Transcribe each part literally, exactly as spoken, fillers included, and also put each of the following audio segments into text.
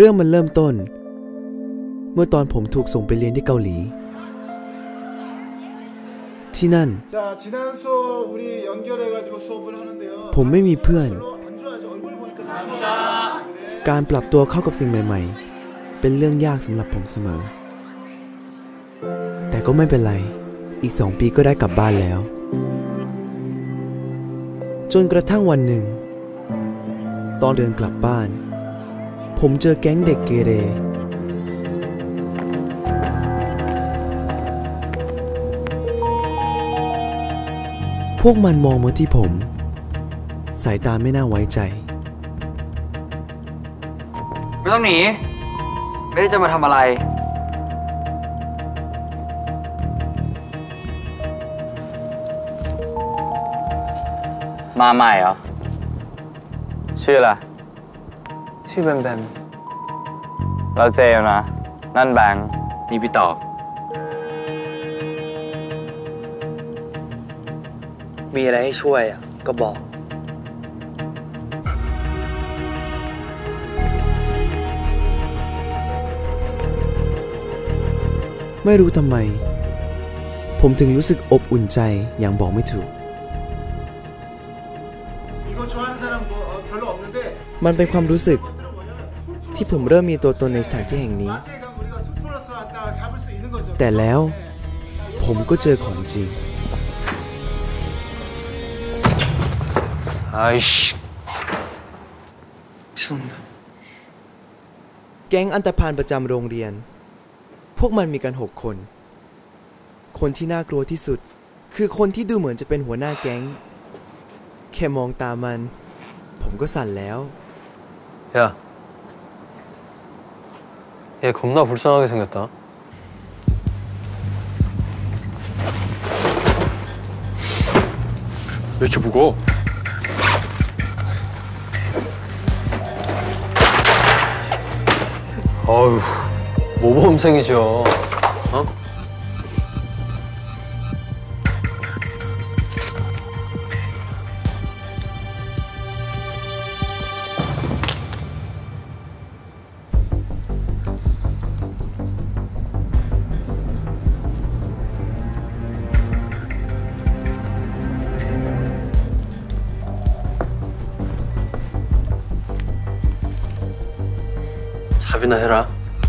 รื่องมันเริ่มต้นเมื่อตอนผมถูกส่งไปเรียนที่เกาหลีที่นั่นผมไม่มีเพื่อนการปรับตัวเข้ากับสิ่งใหม่ๆเป็นเรื่องยากสำหรับผมเสมอแต่ก็ไม่เป็นไรอีกสองปีก็ได้กลับบ้านแล้วจนกระทั่งวันหนึ่งตอนเดินกลับบ้านผมเจอแก๊งเด็กเกเรพวกมันมองมาที่ผมสายตาไม่น่าไว้ใจไม่ต้องหนีไม่ได้จะมาทำอะไรมาใหม่เหรอชื่ออะไรชื่อแบมแบมเราเจมนะนั่นแบงค์นี่พี่ต่อมีอะไรให้ช่วยอ่ะก็บอกไม่รู้ทำไมผมถึงรู้สึกอบอุ่นใจอย่างบอกไม่ถูกมันเป็นความรู้สึกที่ผมเริ่มมีตัวตนในสถานที่แห่งนี้แต่แล้วผมก็เจอของจริงแก๊งอันธพาลประจำโรงเรียนพวกมันมีกันหกคนคนที่น่ากลัวที่สุดคือคนที่ดูเหมือนจะเป็นหัวหน้าแก๊งแค่มองตามันผมก็สั่นแล้ว 야, 얘 겁나 불쌍하게 생겼다. 왜 이렇게 무거워? 어휴, 모범생이죠. 어? 답이나 해라.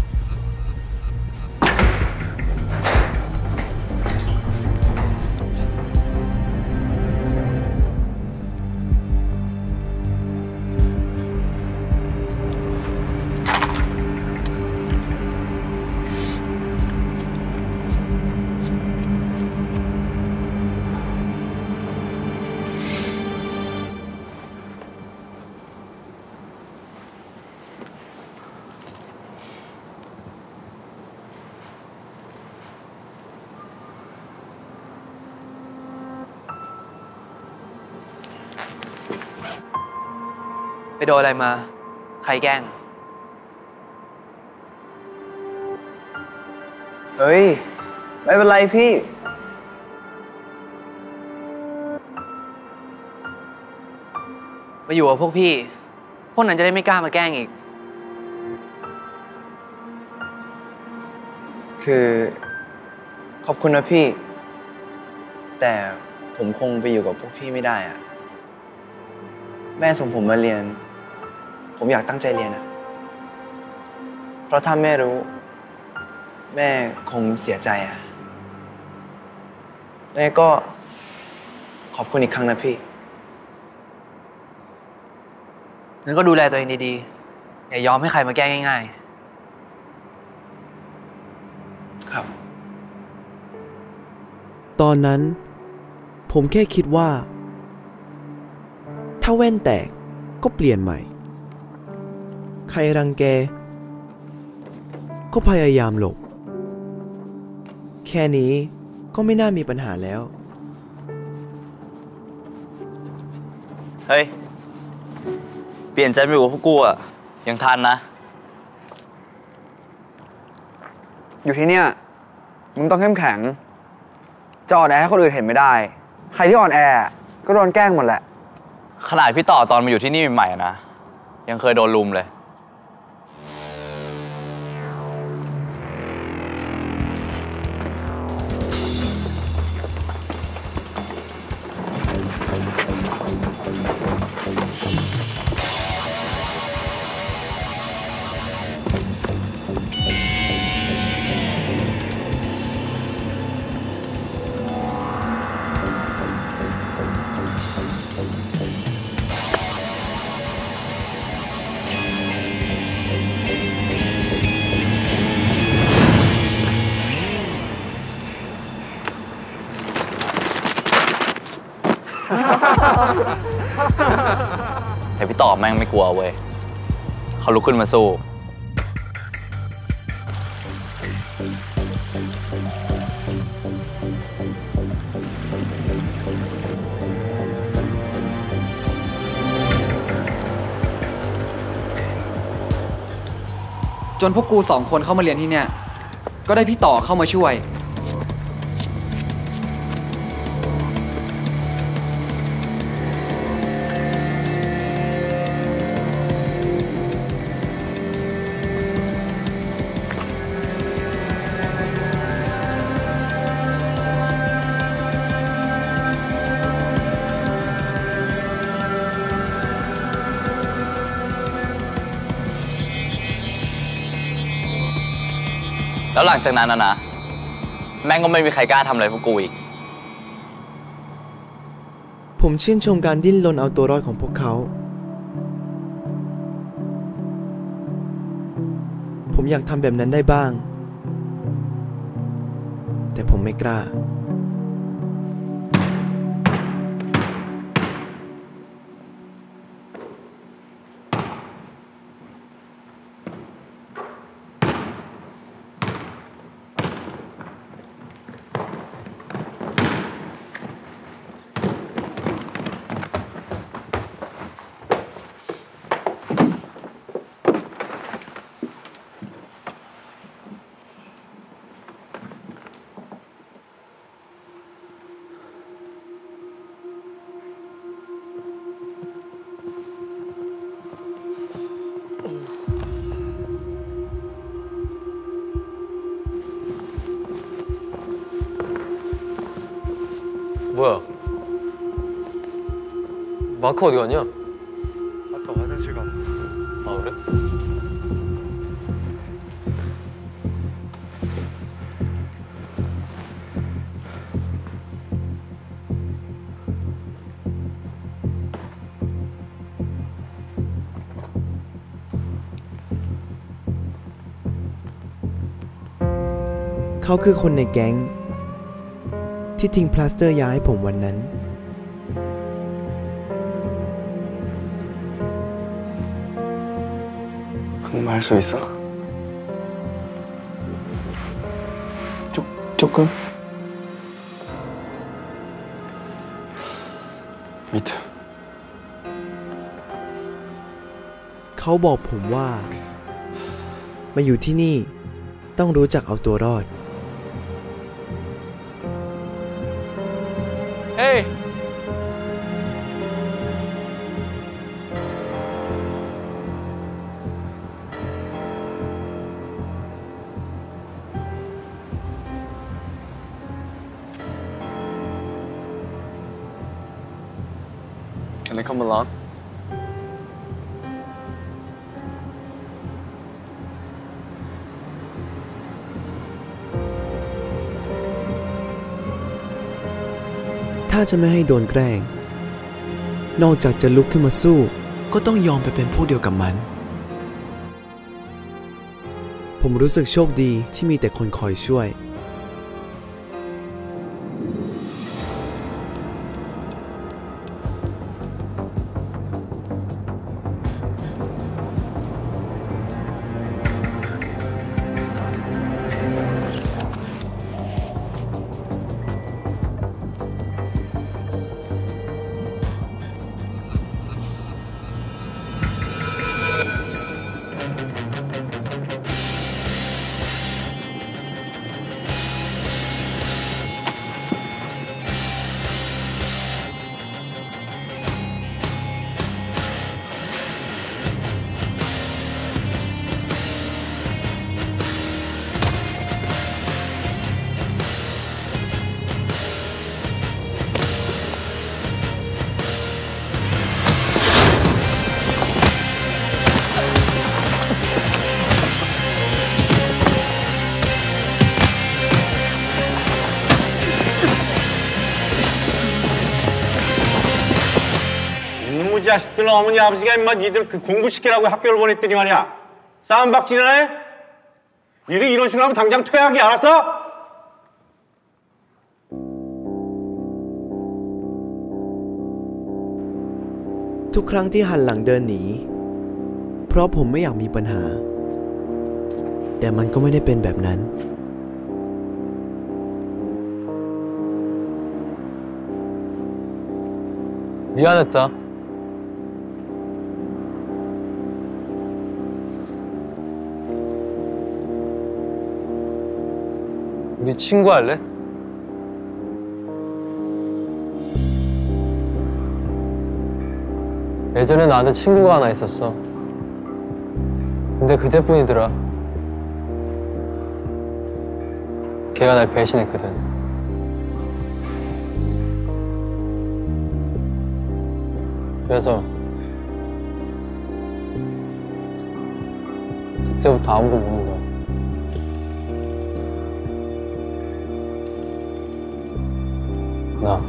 ไปโดนอะไรมาใครแกล้งเฮ้ยไม่เป็นไรพี่มาอยู่กับพวกพี่พวกนั้นจะได้ไม่กล้ามาแกล้งอีกคือขอบคุณนะพี่แต่ผมคงไปอยู่กับพวกพี่ไม่ได้อะแม่ส่งผมมาเรียนผมอยากตั้งใจเรียนอะเพราะถ้าแม่รู้แม่คงเสียใจอะแม่ก็ขอบคุณอีกครั้งนะพี่งั้นก็ดูแลตัวเองดีๆอย่ายอมให้ใครมาแกล้งง่ายๆครับตอนนั้นผมแค่คิดว่าถ้าแว่นแตกก็เปลี่ยนใหม่ใครรังแกก็พยายามหลบแค่นี้ก็ไม่น่ามีปัญหาแล้วเฮ้ยเปลี่ยนใจไปอยู่กับพวกกูอ่ะยังทันนะอยู่ที่เนี่ยมึงต้องเข้มแข็งจะอ่อนแอให้คนอื่นเห็นไม่ได้ใครที่อ่อนแอก็โดนแกล้งหมดแหละขนาดพี่ต่อตอนมาอยู่ที่นี่ใหม่ๆนะยังเคยโดนลุมเลยแต่พี่ต่อแม่งไม่กลัวเว้ยเขาลุกขึ้นมาสู้จนพวกกูสองคนเข้ามาเรียนที่เนี่ยก็ได้พี่ต่อเข้ามาช่วยแล้วหลังจากนั้นนะนะแม่งก็ไม่มีใครกล้าทำอะไรพวกกูอีกผมชื่นชมการดิ้นรนเอาตัวรอดของพวกเขาผมอยากทำแบบนั้นได้บ้างแต่ผมไม่กล้า 뭐야? 마크 어디 갔냐? 아까 화장실 갔는데. 아 그래? เขาคือคนในแก๊งที่ทิ้งพลาสเตอร์ยาให้ผมวันนั้น 한국말 할 수 있어? 조, 조금? 미트 เขาบอกผมว่ามาอยู่ที่นี่ต้องรู้จักเอาตัวรอด Hey Can I come along? ถ้าจะไม่ให้โดนแกล้งนอกจากจะลุกขึ้นมาสู้ก็ต้องยอมไปเป็นผู้เดียวกับมันผมรู้สึกโชคดีที่มีแต่คนคอยช่วย 이 자식들 어머니 아버지가 임마 니들 그 공부시키라고 학교를 보냈더니 말이야. 싸움박질이나 해? 니들 이런 식으로 하면 당장 퇴학이 알았어? ทุกครั้งที่หันหลังเดินหนีเพราะผมไม่อยากมีปัญหาแต่มันก็ไม่ได้เป็นแบบนั้น 미안했다. 우리 친구 할래? 예전에 나한테 친구가 하나 있었어. 근데 그때뿐이더라. 걔가 날 배신했거든. 그래서 그때부터 아무도 모른다. 나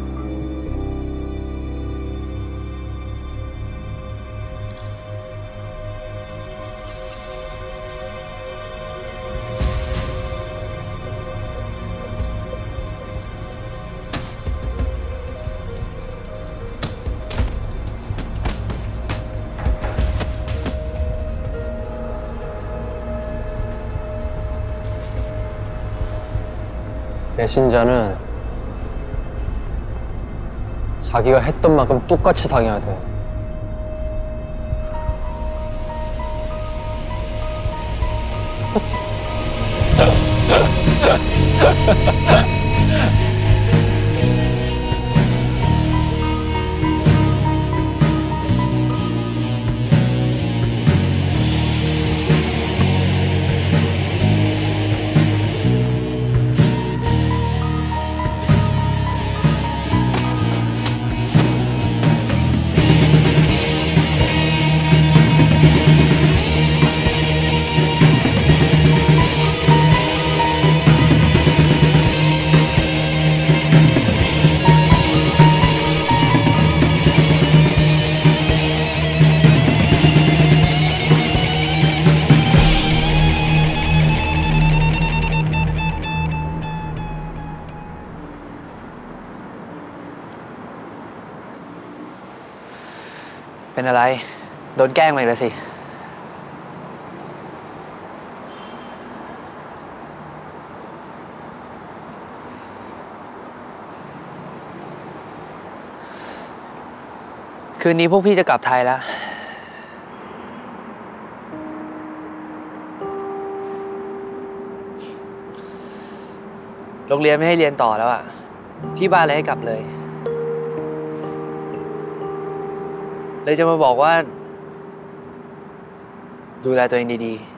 배신자는 자기가 했던 만큼 똑같이 당해야 돼. เป็นอะไรโดนแกล้งมาอีกแล้วสิคืนนี้พวกพี่จะกลับไทยแล้วโรงเรียนไม่ให้เรียนต่อแล้วอะที่บ้านเลยให้กลับเลยเลยจะมาบอกว่าดูแลตัวเองดีๆ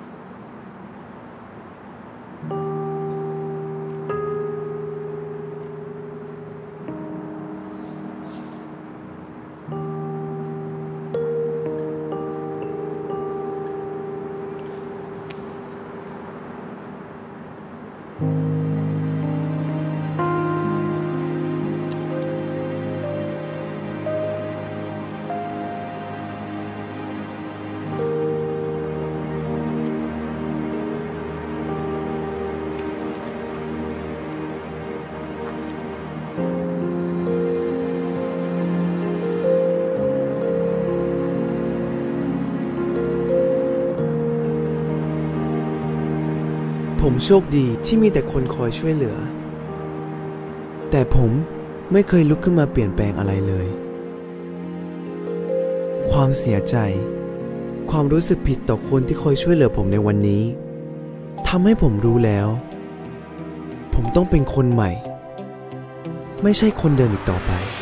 ผมโชคดีที่มีแต่คนคอยช่วยเหลือแต่ผมไม่เคยลุกขึ้นมาเปลี่ยนแปลงอะไรเลยความเสียใจความรู้สึกผิดต่อคนที่คอยช่วยเหลือผมในวันนี้ทำให้ผมรู้แล้วผมต้องเป็นคนใหม่ไม่ใช่คนเดิมอีกต่อไป